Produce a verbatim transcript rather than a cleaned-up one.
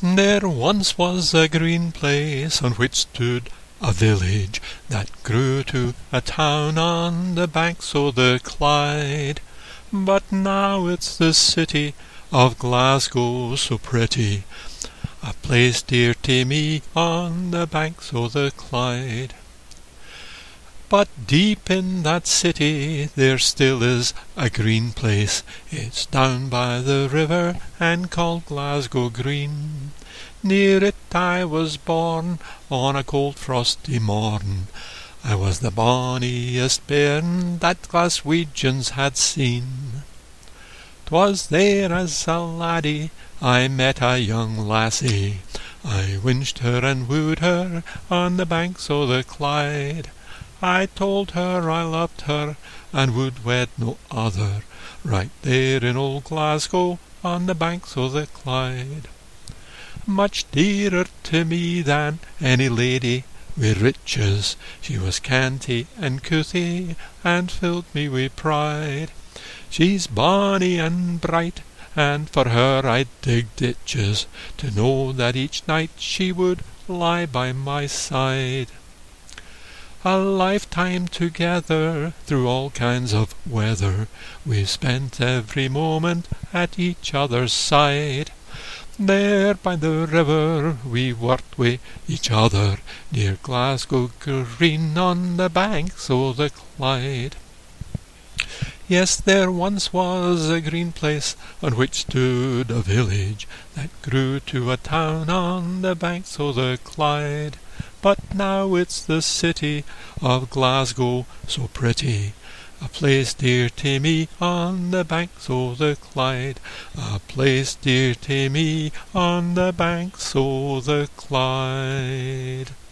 There once was a green place on which stood a village that grew to a town on the banks o' the Clyde. But now it's the city of Glasgow, so pretty, a place dear to me on the banks o' the Clyde. But deep in that city there still is a green place. It's down by the river and called Glasgow Green. Near it I was born on a cold frosty morn. I was the bonniest bairn that Glaswegians had seen. 'Twas there as a laddie I met a young lassie. I winched her and wooed her on the banks o' the Clyde. I told her I loved her and would wed no other, right there in old Glasgow on the banks o' the Clyde. Much dearer to me than any lady wi' riches, she was canty and couthy and filled me wi' pride. She's bonny and bright, and for her I'd dig ditches, to know that each night she would lie by my side. A lifetime together, through all kinds of weather, we've spent every moment at each other's side. There by the river we worked wi' each other, near Glasgow Green on the banks o' the Clyde. Yes, there once was a green place on which stood a village that grew to a town on the banks o' the Clyde. But now it's the city of Glasgow, so pretty, a place dear to me on the banks o' the Clyde, a place dear to me on the banks o' the Clyde.